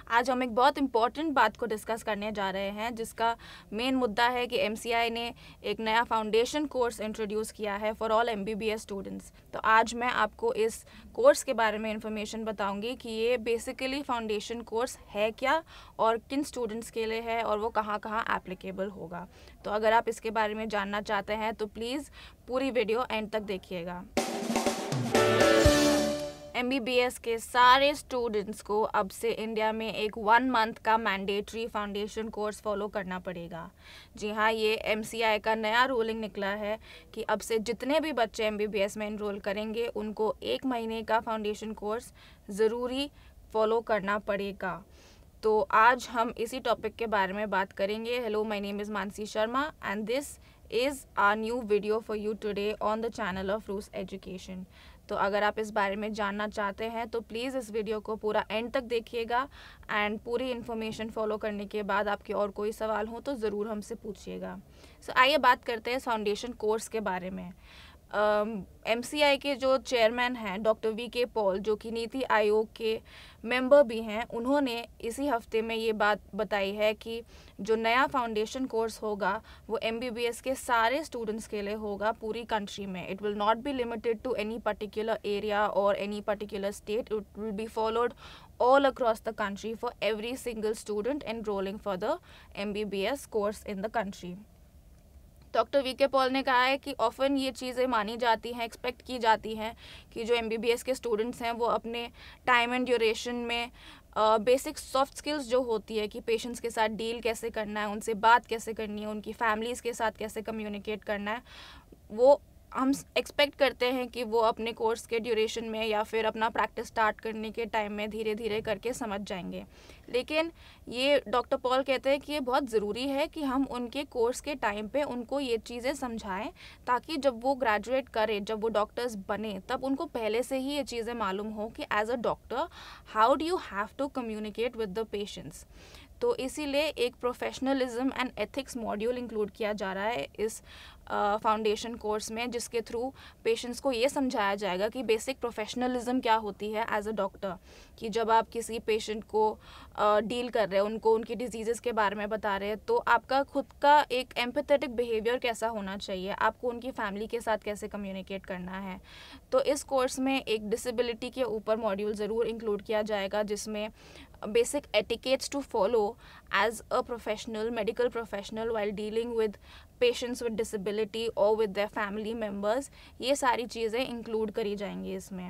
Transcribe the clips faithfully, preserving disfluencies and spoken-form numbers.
आज हम एक बहुत इम्पॉर्टेंट बात को डिस्कस करने जा रहे हैं, जिसका मेन मुद्दा है कि एमसीआई ने एक नया फाउंडेशन कोर्स इंट्रोड्यूस किया है फॉर ऑल एमबीबीएस स्टूडेंट्स। तो आज मैं आपको इस कोर्स के बारे में इंफॉर्मेशन बताऊंगी कि ये बेसिकली फाउंडेशन कोर्स है क्या और किन स्टूडेंट्स के लिए है और वो कहाँ कहाँ एप्लीकेबल होगा। तो अगर आप इसके बारे में जानना चाहते हैं तो प्लीज़ पूरी वीडियो एंड तक देखिएगा। एमबीबीएस के सारे स्टूडेंट्स को अब से इंडिया में एक वन मंथ का मैंडेटरी फाउंडेशन कोर्स फॉलो करना पड़ेगा। जी हाँ, ये एमसीआई का नया रूलिंग निकला है कि अब से जितने भी बच्चे एमबीबीएस में इनरोल करेंगे उनको एक महीने का फाउंडेशन कोर्स ज़रूरी फॉलो करना पड़ेगा। तो आज हम इसी टॉपिक के बारे में बात करेंगे। Hello, my name is Mansi Sharma and this is our new video for you today on the channel of Rus education. तो अगर आप इस बारे में जानना चाहते हैं तो प्लीज़ इस वीडियो को पूरा एंड तक देखिएगा एंड पूरी इन्फॉर्मेशन फॉलो करने के बाद आपके और कोई सवाल हो तो ज़रूर हमसे पूछिएगा। सो so, आइए बात करते हैं फाउंडेशन कोर्स के बारे में। एमसीआई uh, के जो चेयरमैन हैं डॉक्टर वी के पॉल, जो कि नीति आयोग के मेंबर भी हैं, उन्होंने इसी हफ्ते में ये बात बताई है कि जो नया फाउंडेशन कोर्स होगा वो एमबीबीएस के सारे स्टूडेंट्स के लिए होगा पूरी कंट्री में। It will not be limited to any particular area और any particular state. It will be followed all across the country for every single student enrolling for the M B B S course in the country. Doctor V K Paul ने कहा है कि often ये चीज़ें मानी जाती हैं, एक्सपेक्ट की जाती हैं कि जो एमबीबीएस के स्टूडेंट्स हैं वो अपने टाइम एंड ड्यूरेशन में बेसिक सॉफ्ट स्किल्स जो होती है कि पेशेंट्स के साथ डील कैसे करना है, उनसे बात कैसे करनी है, उनकी फैमिलीज़ के साथ कैसे कम्युनिकेट करना है, वो हम एक्सपेक्ट करते हैं कि वो अपने कोर्स के ड्यूरेशन में या फिर अपना प्रैक्टिस स्टार्ट करने के टाइम में धीरे धीरे करके समझ जाएंगे। लेकिन ये डॉक्टर पॉल कहते हैं कि ये बहुत ज़रूरी है कि हम उनके कोर्स के टाइम पे उनको ये चीज़ें समझाएं, ताकि जब वो ग्रेजुएट करें, जब वो डॉक्टर्स बने, तब उनको पहले से ही ये चीज़ें मालूम हो कि as a doctor how do you have to communicate with the patients. तो इसीलिए एक professionalism and ethics module include किया जा रहा है इस फाउंडेशन कोर्स में, जिसके थ्रू पेशेंट्स को ये समझाया जाएगा कि बेसिक प्रोफेशनलिज्म क्या होती है एज अ डॉक्टर। कि जब आप किसी पेशेंट को डील uh, कर रहे हैं, उनको उनकी डिजीज़ के बारे में बता रहे हैं, तो आपका खुद का एक एम्पैथेटिक बिहेवियर कैसा होना चाहिए, आपको उनकी फैमिली के साथ कैसे कम्युनिकेट करना है। तो इस कोर्स में एक डिसेबिलिटी के ऊपर मॉड्यूल ज़रूर इंक्लूड किया जाएगा, जिसमें basic etiquettes to follow as a professional, medical professional while dealing with patients with disability or with their family members, ये सारी चीज़ें इंक्लूड करी जाएंगी इसमें।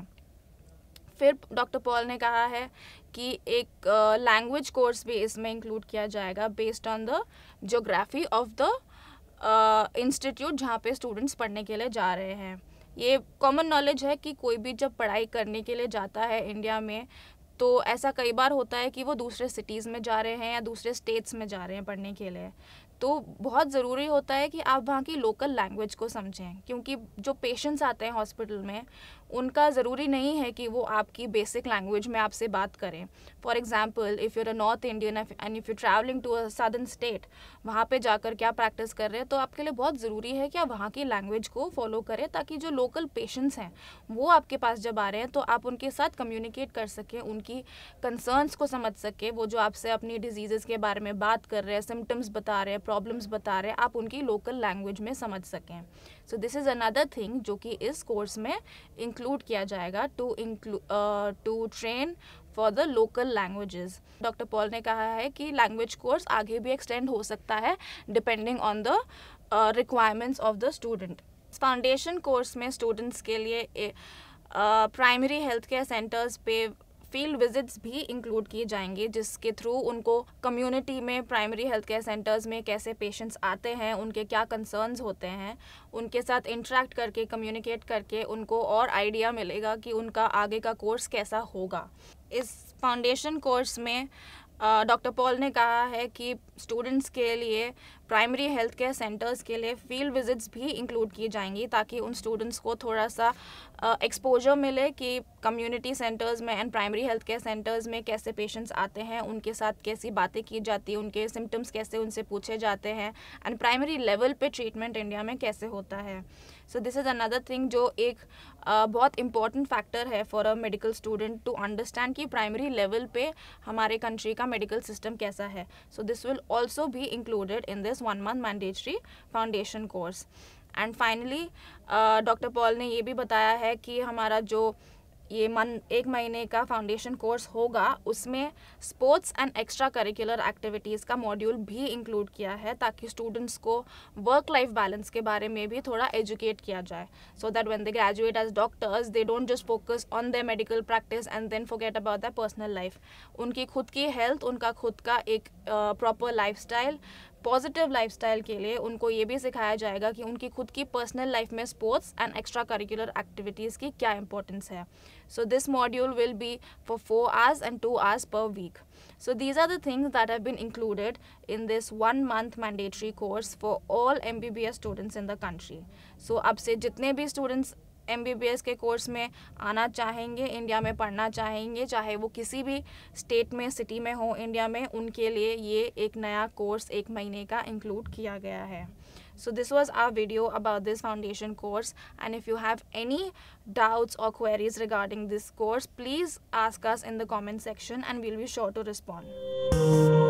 फिर डॉक्टर पॉल ने कहा है कि एक लैंग्वेज uh, कोर्स भी इसमें इंक्लूड किया जाएगा based on the geography of the institute जहाँ पे स्टूडेंट्स पढ़ने के लिए जा रहे हैं। ये कॉमन नॉलेज है कि कोई भी जब पढ़ाई करने के लिए जाता है इंडिया में, तो ऐसा कई बार होता है कि वो दूसरे सिटीज़ में जा रहे हैं या दूसरे स्टेट्स में जा रहे हैं पढ़ने के लिए। तो बहुत ज़रूरी होता है कि आप वहाँ की लोकल लैंग्वेज को समझें, क्योंकि जो पेशेंट्स आते हैं हॉस्पिटल में उनका ज़रूरी नहीं है कि वो आपकी बेसिक लैंग्वेज में आपसे बात करें। For example, if you're a north Indian and if you travelling to a southern state, वहाँ पे जाकर क्या प्रैक्टिस कर रहे हैं, तो आपके लिए बहुत ज़रूरी है कि आप वहाँ की लैंग्वेज को फॉलो करें, ताकि जो लोकल पेशेंट्स हैं वो आपके पास जब आ रहे हैं तो आप उनके साथ कम्युनिकेट कर सकें, उनकी कंसर्न्स को समझ सकें। वो जो आपसे अपनी डिजीज़ के बारे में बात कर रहे हैं, सिम्टम्स बता रहे हैं, प्रॉब्लम्स बता रहे हैं, आप उनकी लोकल लैंग्वेज में समझ सकें। So this is another thing जो कि इस कोर्स में इंक्लूड किया जाएगा to include to train for the local languages. Doctor Paul ने कहा है कि लैंग्वेज कोर्स आगे भी एक्सटेंड हो सकता है depending on the requirements of the student. Foundation course में स्टूडेंट्स के लिए प्राइमरी हेल्थ केयर सेंटर्स पे फील्ड विजिट्स भी इंक्लूड किए जाएंगे, जिसके थ्रू उनको कम्युनिटी में प्राइमरी हेल्थ केयर सेंटर्स में कैसे पेशेंट्स आते हैं, उनके क्या कंसर्न्स होते हैं, उनके साथ इंटरेक्ट करके, कम्युनिकेट करके उनको और आइडिया मिलेगा कि उनका आगे का कोर्स कैसा होगा। इस फाउंडेशन कोर्स में डॉक्टर पॉल ने कहा है कि स्टूडेंट्स के लिए प्राइमरी हेल्थ केयर सेंटर्स के लिए फील्ड विजिट्स भी इंक्लूड की जाएंगी, ताकि उन स्टूडेंट्स को थोड़ा सा एक्सपोजर मिले कि कम्युनिटी सेंटर्स में and primary health care centres में कैसे पेशेंट्स आते हैं, उनके साथ कैसी बातें की जाती हैं, उनके सिम्टम्स कैसे उनसे पूछे जाते हैं, एंड प्राइमरी लेवल पे ट्रीटमेंट इंडिया में कैसे होता है। So this is another thing जो एक uh, बहुत इंपॉर्टेंट फैक्टर है for a medical student to understand कि प्राइमरी लेवल पे हमारे कंट्री का मेडिकल सिस्टम कैसा है. So this will also be included in this one month mandatory foundation course. And finally doctor Paul ने ये भी बताया है कि हमारा जो ये मन एक महीने का फाउंडेशन कोर्स होगा उसमें sports and extra curricular activities का मॉड्यूल भी इंक्लूड किया है ताकि स्टूडेंट्स को वर्क लाइफ बैलेंस के बारे में भी थोड़ा एजुकेट किया जाए, so that when they graduate as doctors they don't just focus on their medical practice and then forget about their personal life. उनकी खुद की हेल्थ, उनका खुद का एक प्रॉपर लाइफस्टाइल, पॉजिटिव लाइफस्टाइल के लिए उनको ये भी सिखाया जाएगा कि उनकी खुद की पर्सनल लाइफ में sports and extra curricular activities की क्या इंपॉर्टेंस है. So this module will be for four hours and two hours per week. So these are the things that have been included in this one month mandatory course for all M B B S students in the country. So अब से जितने भी students M B B S के course में आना चाहेंगे, India में पढ़ना चाहेंगे, चाहे वो किसी भी स्टेट में, सिटी में हो इंडिया में, उनके लिए ये एक नया कोर्स एक महीने का इंक्लूड किया गया है. So this was our video about this foundation course, and if you have any doubts or queries regarding this course, please ask us in the comment section and we'll be sure to respond.